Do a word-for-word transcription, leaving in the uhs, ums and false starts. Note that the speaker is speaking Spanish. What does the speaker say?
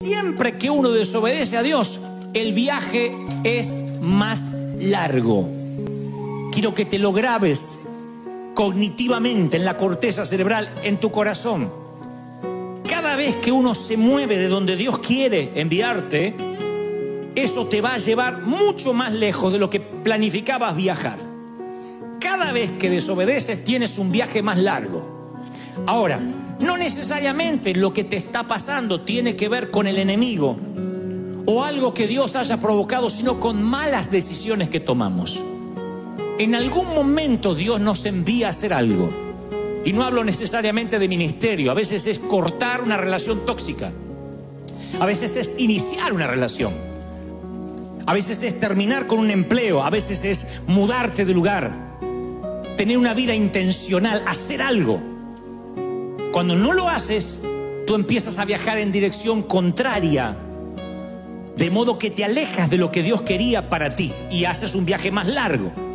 Siempre que uno desobedece a Dios, el viaje es más largo. Quiero que te lo grabes cognitivamente en la corteza cerebral, en tu corazón. Cada vez que uno se mueve de donde Dios quiere enviarte, eso te va a llevar mucho más lejos de lo que planificabas viajar. Cada vez que desobedeces tienes un viaje más largo. Ahora, no necesariamente lo que te está pasando tiene que ver con el enemigo o algo que Dios haya provocado, sino con malas decisiones que tomamos. En algún momento Dios nos envía a hacer algo. Y no hablo necesariamente de ministerio. A veces es cortar una relación tóxica. A veces es iniciar una relación. A veces es terminar con un empleo. A veces es mudarte de lugar. Tener una vida intencional, hacer algo. Cuando no lo haces, tú empiezas a viajar en dirección contraria. De modo que te alejas de lo que Dios quería para ti y haces un viaje más largo.